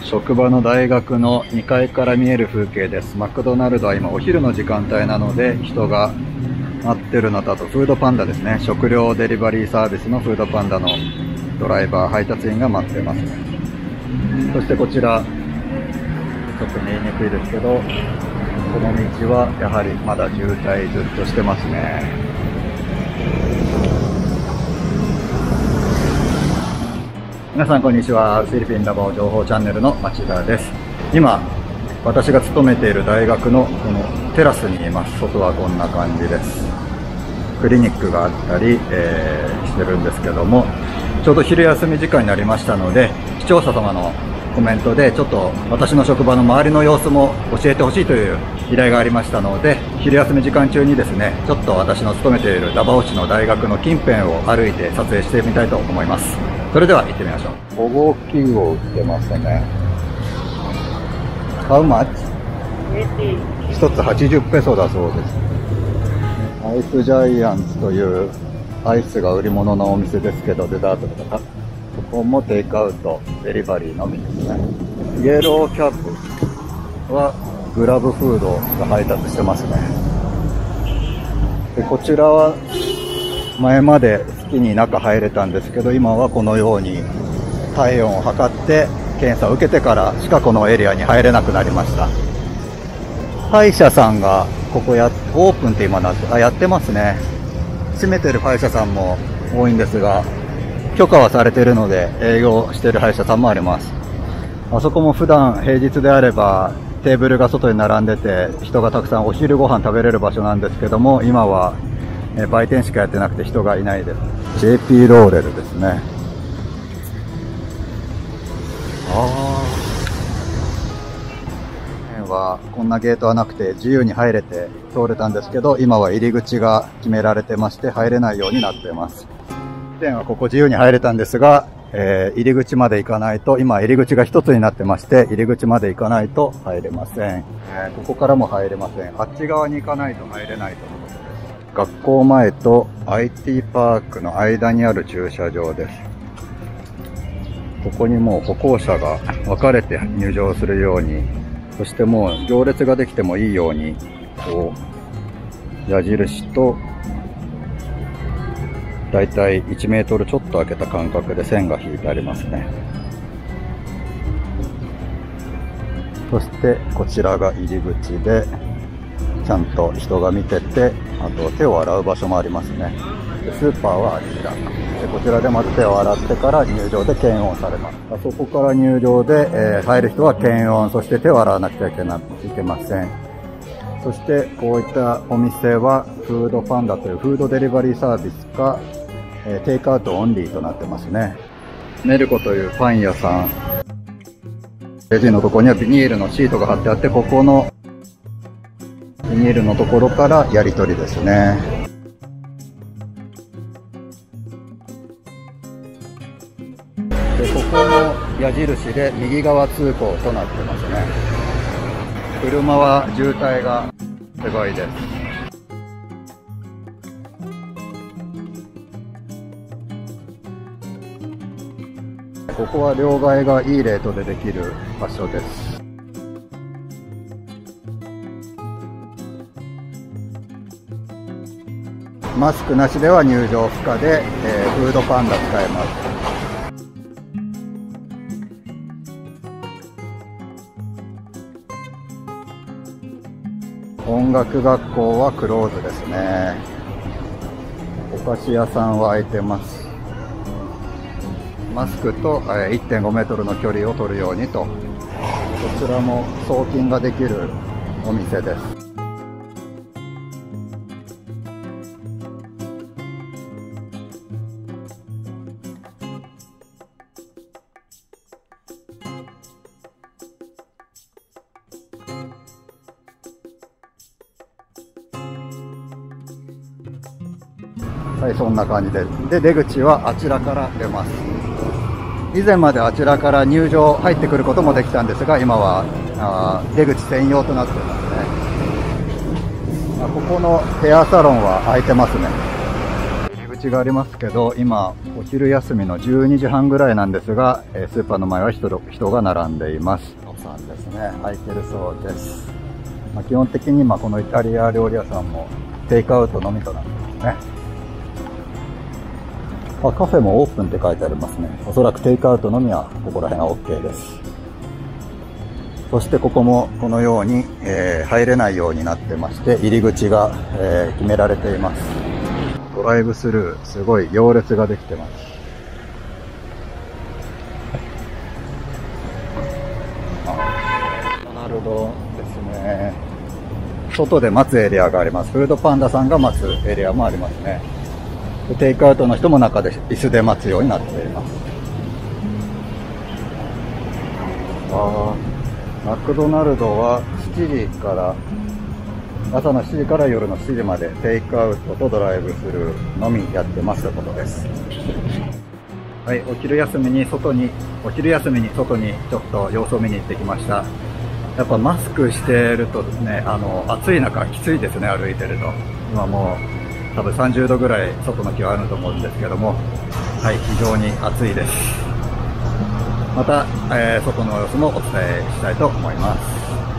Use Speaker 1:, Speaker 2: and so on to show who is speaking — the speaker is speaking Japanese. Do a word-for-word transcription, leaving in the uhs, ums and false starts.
Speaker 1: 職場の大学のにかいから見える風景です。マクドナルドは今お昼の時間帯なので人が待ってるのと、あとフードパンダですね。食料デリバリーサービスのフードパンダのドライバー、配達員が待ってますね。そしてこちら、ちょっと見えにくいですけど、この道はやはりまだ渋滞ずっとしてますね。皆さんこんにちは。フィリピンラボ情報チャンネルの町田です。今、私が勤めている大学のこのテラスにいます。外はこんな感じです。クリニックがあったり、えー、してるんですけども、ちょうど昼休み時間になりましたので、視聴者様のコメントでちょっと私の職場の周りの様子も教えてほしいという依頼がありましたので、昼休み時間中にですね、ちょっと私の勤めているダバオ市の大学の近辺を歩いて撮影してみたいと思います。それでは行ってみましょう。ご号機を売ってますね。How much? 一つはちじゅうペソだそうです。アイスジャイアンツというアイスが売り物のお店ですけど、デザートとか、ここもテイクアウト、デリバリーのみですね。イエローキャップはグラブフードが配達してますね。でこちらは前まで好きに中入れたんですけど、今はこのように体温を測って検査を受けてからしかこのエリアに入れなくなりました。歯医者さんがここやオープンって今なってあやってますね。閉めてる歯医者さんも多いんですが、許可はされているので営業している歯医者さんもあります。あそこも普段平日であればテーブルが外に並んでて人がたくさんお昼ご飯食べれる場所なんですけども、今は売店しかやってなくて人がいないです。 ジェーピー ローレルですね。ああはこんなゲートはなくて自由に入れて通れたんですけど、今は入り口が決められてまして入れないようになっています。以前はここ自由に入れたんですが、えー、入り口まで行かないと、今入り口が一つになってまして入り口まで行かないと入れません。えー、ここからも入れません。あっち側に行かないと入れないとのことです。学校前と アイティー パークの間にある駐車場です。ここにもう歩行者が分かれて入場するように、そしてもう行列ができてもいいように、こう矢印とだいたいいちメートルちょっと開けた間隔で線が引いてありますね。そしてこちらが入り口でちゃんと人が見てて、あと手を洗う場所もありますね。でスーパーはあちらで、こちらでまず手を洗ってから入場で検温されます。あそこから入場で、えー、入る人は検温、そして手を洗わなくちゃいけないけません。そしてこういったお店はフードパンダというフードデリバリーサービスか、えー、テイクアウトオンリーとなってますね。メルコというパン屋さん、レジのところにはビニールのシートが貼ってあって、ここのビニールのところからやり取りですね。でここの矢印で右側通行となってますね。車は渋滞がすごいです。ここは両替がいいレートでできる場所です。マスクなしでは入場不可で、えー、フードパンダ使えます。音楽学校はクローズですね。お菓子屋さんは開いてます。マスクと いってんごメートルの距離を取るようにと。こちらも送金ができるお店です。はい、そんな感じで。で、出口はあちらから出ます。以前まであちらから入場、入ってくることもできたんですが、今はあ出口専用となっていますね。あ、ここのヘアサロンは開いてますね。入り口口がありますけど、今お昼休みのじゅうにじはんぐらいなんですが、えースーパーの前は人人が並んでいます。おさんですね、空いてるそうです。まあ、基本的にまあこのイタリア料理屋さんもテイクアウトのみとなってますね。あ、カフェもオープンって書いてありますね。おそらくテイクアウトのみはここら辺は OK です。そしてここもこのように、えー入れないようになってまして、入り口が、えー決められています。ドライブスルー、すごい行列ができてます。マクドナルドですね。外で待つエリアがあります。フードパンダさんが待つエリアもありますね。でテイクアウトの人も中で椅子で待つようになっています。あー、マクドナルドはしちじから、朝のしちじから夜のしちじまでテイクアウトとドライブスルーのみやってますということです。はい、お昼休みに外に、お昼休みに外にちょっと様子を見に行ってきました。やっぱマスクしてるとですね、あの、暑い中きついですね、歩いてると。今もう多分さんじゅうどぐらい外の気はあると思うんですけども、はい、非常に暑いです。また、えー外の様子もお伝えしたいと思います。